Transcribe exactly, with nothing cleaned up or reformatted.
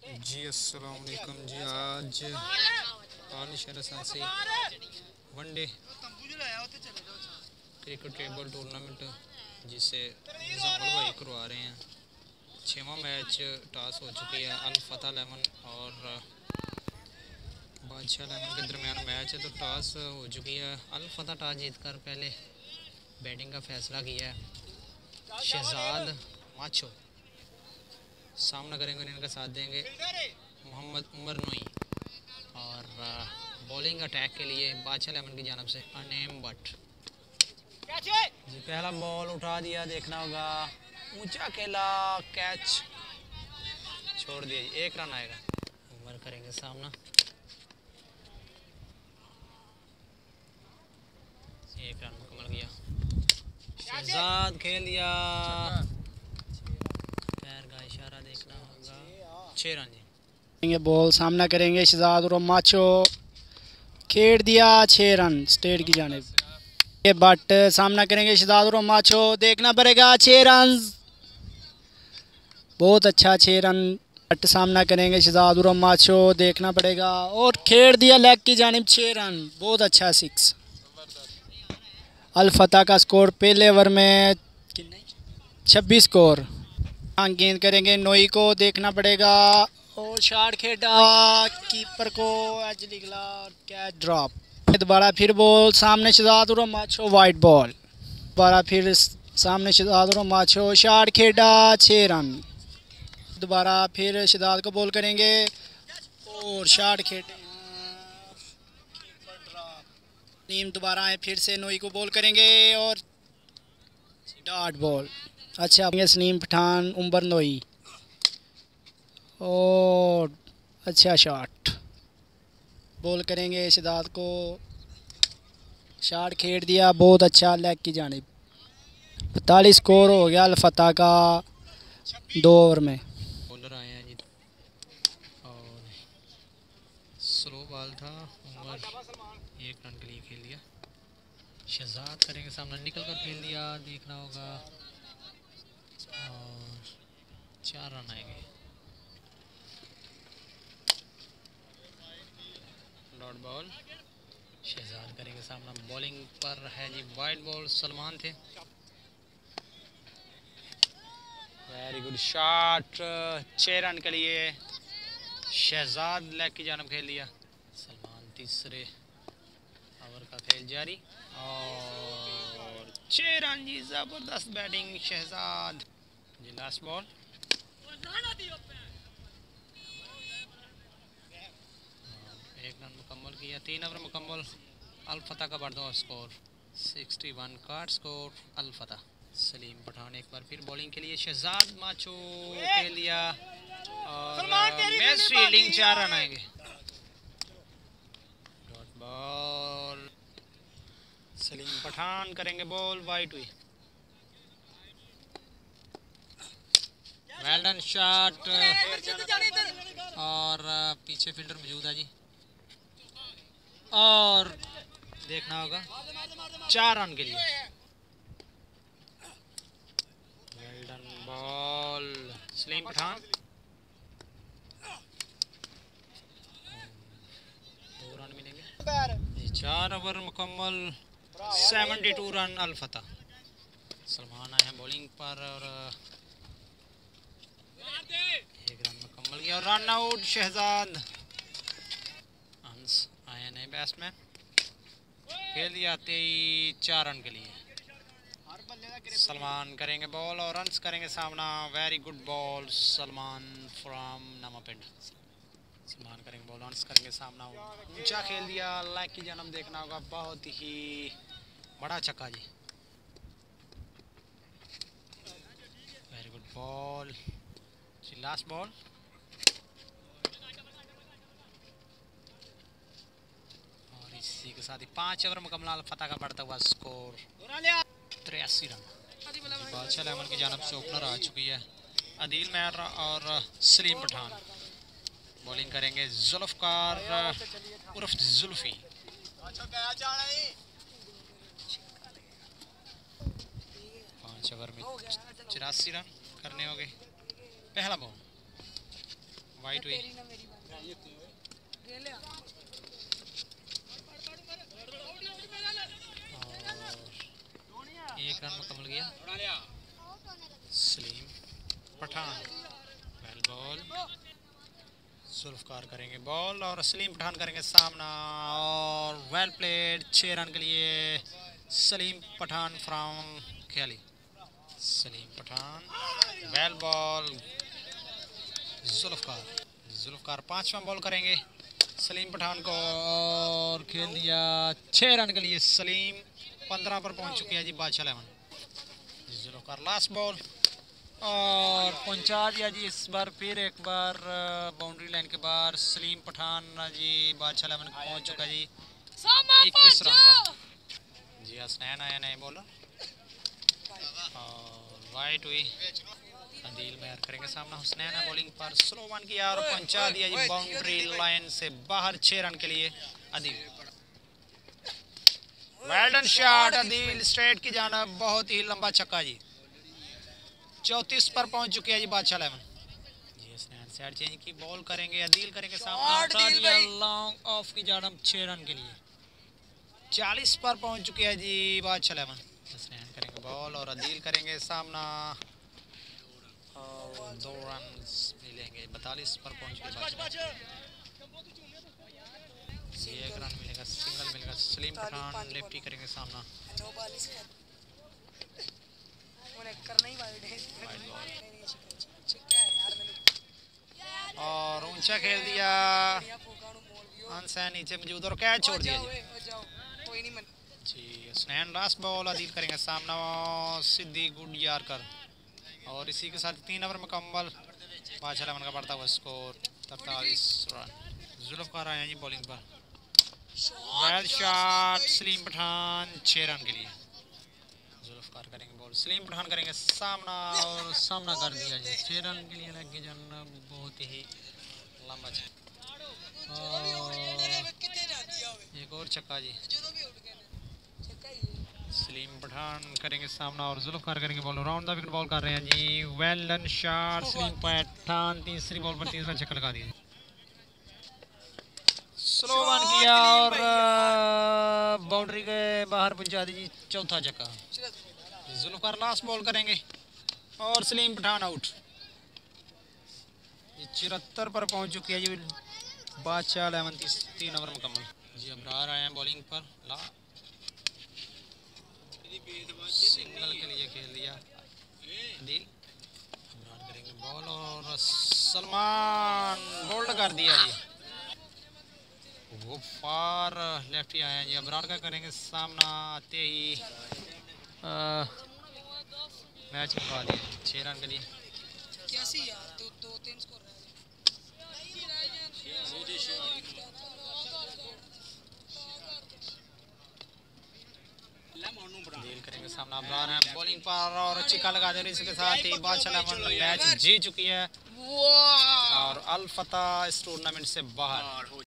जी अस्सलाम वालेकुम जी। आज आल शहर से वनडे क्रिकेट टेबल टूर्नामेंट जिसे जंगल भाई करवा रहे हैं। छठवां मैच टॉस हो चुकी है। अल फतह लेवन और बादशाह लेवन के दरमियान मैच है, तो टॉस हो चुकी है। अल फतह टॉस जीतकर पहले बैटिंग का फैसला किया है। शहजाद माचो सामना करेंगे, इनका साथ देंगे मोहम्मद उमर नोई। और बॉलिंग अटैक के लिए बादशाह लेवन की जानब से अनेम भट्ट जी। पहला बॉल उठा दिया, देखना होगा ऊंचा खेला, कैच छोड़ दिया जी। एक रन आएगा। उमर करेंगे सामना, एक रन मुकम्मल किया। शहजाद खेल दिया, पैर का इशारा देखना होगा, छः रन जी। बॉल सामना करेंगे शहजाद और माचो, खेड़ दिया, छः रन स्टेट की जानिब। बट सामना करेंगे शहजाद और माचो, देखना पड़ेगा, छः रन, बहुत अच्छा, छः रन। बट सामना करेंगे शहजाद और माचो, देखना पड़ेगा, और खेड़ दिया लेग की जानिब, छः रन, बहुत अच्छा सिक्स। अल फतह का स्कोर पहले ओवर में छब्बीस स्कोर। गेंद करेंगे नोई को, देखना पड़ेगा, और शॉट खेड़ा, कीपर को एज निकला, कैच ड्रॉप। दोबारा फिर बॉल सामने शहजाद और माचो, वाइट बॉल। दोबारा फिर सामने शहजाद और माचो, शॉट खेड़ा, छः रन। दोबारा फिर शहजाद को बॉल करेंगे और शॉट खेड़े, नीम दोबारा आए, फिर से नोई को बॉल करेंगे और डॉट बॉल। अच्छा, सलीम पठान, उमर नोई, और अच्छा शॉट। बॉल करेंगे शहजाद को, शॉट खेड़ दिया, बहुत अच्छा लेग की जानिब। पैंतालीस स्कोर हो गया अल फतह का दो ओवर में। बॉलर आए हैं जी, और स्लो बॉल था। उमर एक रन के लिए खेल दिया। शहजाद करेंगे सामने, निकल कर खेल दिया, देखना होगा, और चार रन आएंगे। Dot ball. शहजाद करेंगे सामना, बॉलिंग पर है जी, वाइड बॉल, सलमान थे। वेरी गुड शॉट, छः रन के लिए शहजाद लेग की जानब खेल दिया। सलमान तीसरे ओवर का खेल जारी, और छः रन जी, ज़बरदस्त batting Shahzad ji. Last ball, एक रन मुकम्मल किया। तीन ओवर मुकम्मल। अल फतह का बढ़ता हुआ स्कोर इकसठ कार्ड स्कोर अल फतह। सलीम पठान एक बार फिर बॉलिंग के लिए, शहजाद माचो खेल दिया, और मैच फील्डिंग, चार रन आएंगे। डॉट बॉल, सलीम पठान करेंगे बॉल, वाइट हुई। वेल डन शॉट, और पीछे फील्डर मौजूद है जी, और देखना होगा, चार रन के लिए। Well done ball, Salim Pathan, दो रन मिलेंगे। चार ओवर मुकम्मल, बहत्तर रन अल फतह। सलमान आए हैं बॉलिंग पर, और एक रन मुकम्मल किया, और रन आउट शहजाद। अंस आए नए बैट्समैन, खेल दिया तेईस, चार रन के लिए। सलमान करेंगे बॉल और रन्स करेंगे सामना। Very good ball Salman from Namapind. Salman करेंगे बॉल, रन्स करेंगे सामना, ऊंचा खेल दिया, लेग की जानब देखना होगा, बहुत ही बड़ा छक्का जी। वेरी गुड बॉल जी। लास्ट बॉल, और इसी के साथ ही पाँच ओवर मुकम्मल, अल फतह का बढ़ता हुआ स्कोर तिरासी रन। बादशाह लेवन की जानब से ओपनर आ चुकी है अदील मैर और सलीम पठान। बॉलिंग करेंगे जुल्फकार उर्फ जुल्फी। पाँच ओवर में चौरासी रन करने होंगे। पहला बॉल वाइट हुई। एक रन मुकम्मल किया सलीम पठान। वेल बॉल, जुल्फकार करेंगे बॉल और सलीम पठान करेंगे सामना और वेल प्लेड। छः रन के लिए Salim Pathan from Khyali. Salim Pathan, well ball, Zulfiqar. Zulfiqar पांचवा बॉल करेंगे सलीम पठान को और खेल दिया छः रन के लिए सलीम। पंद्रह पर पहुंच चुके हैं जी Badshah eleven. Zulfikar last ball और पहुंचा दिया जी इस बार फिर एक बार बाउंड्री लाइन के बाहर। सलीम पठान जी बादशाह इलेवन पहुंच चुका जी इक्कीस रन पर जी। हसनैन आया नए बॉलर और वाइट हुई। अदील मेहर करेंगे सामना। हुसनैन बॉलिंग पर स्लो वन किया और पहुंचा दिया जी बाउंड्री लाइन से बाहर छः रन के लिए Adeel. Well done shot Adeel straight की जानिब, बहुत ही लंबा छक्का जी। चौंतीस पर पहुंच चुके हैं जी बादशाह इलेवन जी। हसनैन साइड चेंज की बॉल करेंगे, अदील करेंगे सामना, उठा दिया लॉन्ग ऑफ की जानिब छः रन के लिए। चालीस पर पहुंच चुके हैं जी बादशाह इलेवन। हसनैन करेंगे बॉल और अदील करेंगे सामना और दो रन मिलेंगे। बतालीस पर पहुंच के एक रन मिलेगा, सिंगल मिलेगा। सलीम पठान लेफ्टी करेंगे सामना और ऊंचा खेल दिया अनसैन नीचे मौजूद और कैच छोड़ दिया जी। हसनैन लास्ट बॉल अदील करेंगे सामना सिद्दी गुड यार कर और इसी के साथ तीन ओवर मुकम्मल। बादशाह इलेवन का बढ़ता हुआ स्कोर तरतालीस रन। जुल्फकार आए हैं जी बॉलिंग पर। वेल शॉट सलीम पठान छः रन के लिए। जुल्फकार करेंगे बॉल, सलीम पठान करेंगे सामना और सामना कर दिया जी। छः रन के लिए लगे जाना बहुत ही लंबा छक्का और एक और छक्का जी। सलीम पठान करेंगे सामना और जुल्फकार करेंगे ball. Round the wicket ball कर रहे हैं जी। Well done shot Salim Pathan, तीसरी बॉल पर तीसरा छक्का लगा दिया। स्लो वन किया और बाउंड्री के बाहर पहुंचा दी चौथा छक्का। जुल्फकार लास्ट बॉल करेंगे और सलीम पठान आउट। चौहत्तर पर पहुंच चुकी है जी बादशाह इलेवन। तीन ओवर मुकम्मल जी। अबरार आए हैं बॉलिंग पर। ला सिंगल के लिए खेल दिया अदील। अबरार करेंगे बॉल और सलमान बोल्ड कर दिया जी। वो फार लेफ्ट ही आए हैं जी। अबरार का करेंगे सामना, आते ही आ, मैच मुका दिया छः रन के लिए। डील करेंगे सामना। अबरार है बॉलिंग पर और चिक्का लगा दे रही। इसके साथ ही बादशाह इलेवन मैच जीत चुकी है और अल फतह इस टूर्नामेंट से बाहर।